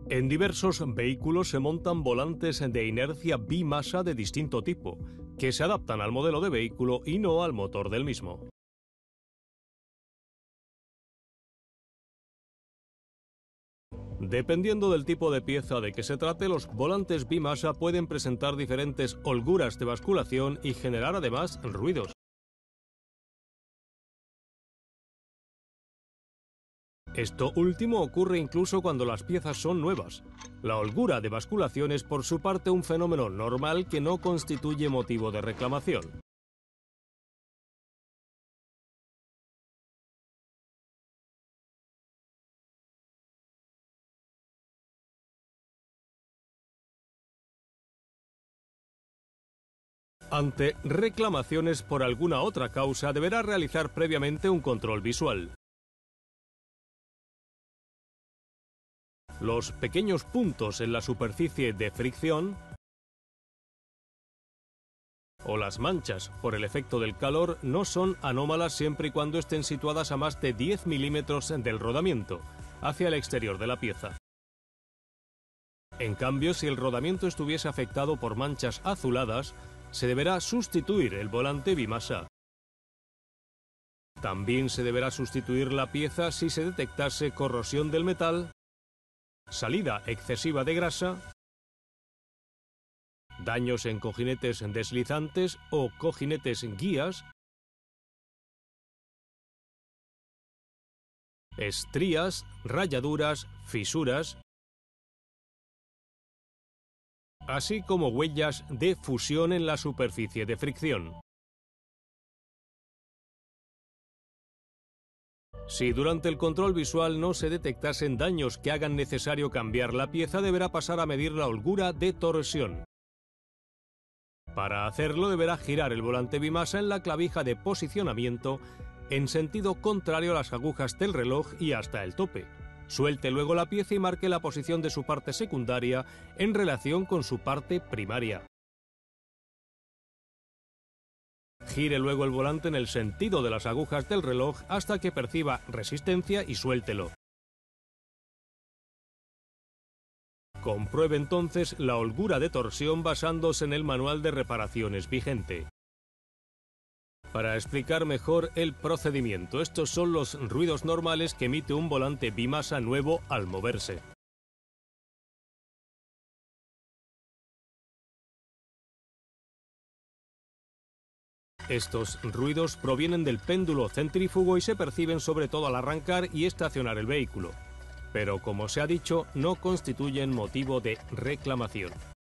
En diversos vehículos se montan volantes de inercia bimasa de distinto tipo, que se adaptan al modelo de vehículo y no al motor del mismo. Dependiendo del tipo de pieza de que se trate, los volantes bimasa pueden presentar diferentes holguras de basculación y generar además ruidos. Esto último ocurre incluso cuando las piezas son nuevas. La holgura de basculación es por su parte un fenómeno normal que no constituye motivo de reclamación. Ante reclamaciones por alguna otra causa, deberá realizar previamente un control visual. Los pequeños puntos en la superficie de fricción o las manchas por el efecto del calor no son anómalas siempre y cuando estén situadas a más de 10 milímetros del rodamiento, hacia el exterior de la pieza. En cambio, si el rodamiento estuviese afectado por manchas azuladas, se deberá sustituir el volante bimasa. También se deberá sustituir la pieza si se detectase corrosión del metal, salida excesiva de grasa, daños en cojinetes deslizantes o cojinetes guías, estrías, rayaduras, fisuras, así como huellas de fusión en la superficie de fricción. Si durante el control visual no se detectasen daños que hagan necesario cambiar la pieza, deberá pasar a medir la holgura de torsión. Para hacerlo deberá girar el volante bimasa en la clavija de posicionamiento en sentido contrario a las agujas del reloj y hasta el tope. Suelte luego la pieza y marque la posición de su parte secundaria en relación con su parte primaria. Gire luego el volante en el sentido de las agujas del reloj hasta que perciba resistencia y suéltelo. Compruebe entonces la holgura de torsión basándose en el manual de reparaciones vigente. Para explicar mejor el procedimiento, estos son los ruidos normales que emite un volante bimasa nuevo al moverse. Estos ruidos provienen del péndulo centrífugo y se perciben sobre todo al arrancar y estacionar el vehículo, pero como se ha dicho, no constituyen motivo de reclamación.